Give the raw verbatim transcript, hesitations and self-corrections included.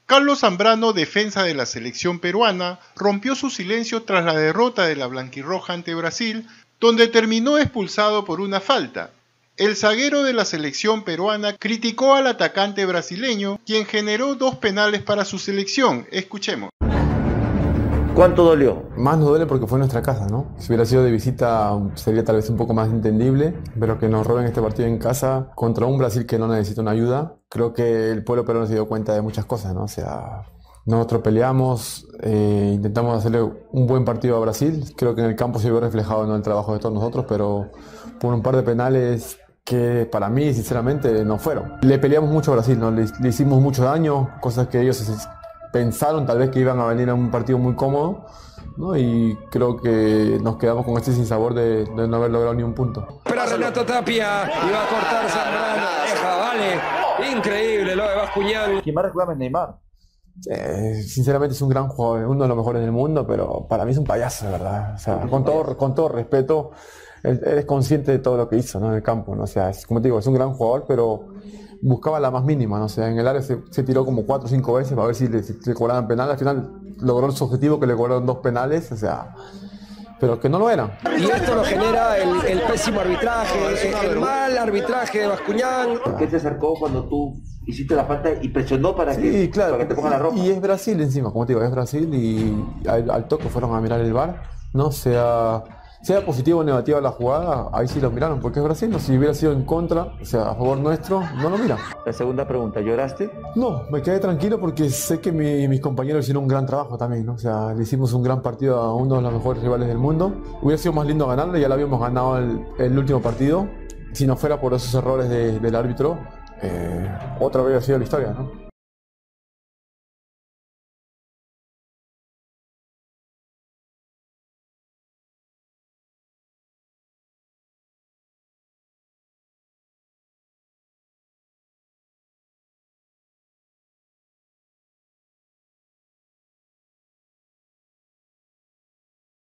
Carlos Zambrano, defensa de la selección peruana, rompió su silencio tras la derrota de la blanquirroja ante Brasil, donde terminó expulsado por una falta. El zaguero de la selección peruana criticó al atacante brasileño, quien generó dos penales para su selección. Escuchemos. ¿Cuánto dolió? Más nos duele porque fue nuestra casa, ¿no? Si hubiera sido de visita sería tal vez un poco más entendible, pero que nos roben este partido en casa contra un Brasil que no necesita una ayuda. Creo que el pueblo peruano se dio cuenta de muchas cosas, ¿no? O sea, nosotros peleamos, eh, intentamos hacerle un buen partido a Brasil. Creo que en el campo se vio reflejado, ¿no?, el trabajo de todos nosotros, pero por un par de penales que para mí, sinceramente, no fueron. Le peleamos mucho a Brasil, ¿no? Le, le hicimos mucho daño, cosas que ellos pensaron tal vez que iban a venir a un partido muy cómodo, ¿no? Y creo que nos quedamos con este sinsabor de, de no haber logrado ni un punto. Pero Renato Tapia iba a cortar Zambrano, deja, vale, increíble lo de Bascuñán. ¿Quién más recuerda es Neymar? Eh, sinceramente es un gran jugador, uno de los mejores del mundo, pero para mí es un payaso, de verdad. O sea, con todo, con todo respeto, él, él es consciente de todo lo que hizo, ¿no?, en el campo, ¿no? O sea, es, como te digo, es un gran jugador, pero buscaba la más mínima, ¿no? O sea, en el área se, se tiró como cuatro o cinco veces para ver si le, si le cobraban penal. Al final logró su objetivo, que le cobraron dos penales, o sea, pero que no lo eran. Y esto lo genera el, el pésimo arbitraje, el, el mal arbitraje de Bascuñán. ¿Por qué te acercó cuando tú hiciste la falta y presionó para, sí, que, claro, para que te pongan la ropa? Y es Brasil encima, como te digo, es Brasil, y al, al toque fueron a mirar el V A R, ¿no? Sea, sea positivo o negativa la jugada, ahí sí lo miraron, porque es Brasil, ¿no? Si hubiera sido en contra, o sea, a favor nuestro, no lo miran. La segunda pregunta, ¿lloraste? No, me quedé tranquilo porque sé que mi, mis compañeros hicieron un gran trabajo también, ¿no? O sea, le hicimos un gran partido a uno de los mejores rivales del mundo. Hubiera sido más lindo ganarle, ya lo habíamos ganado el, el último partido. Si no fuera por esos errores de, del árbitro, eh, otra vez hubiera sido la historia, ¿no?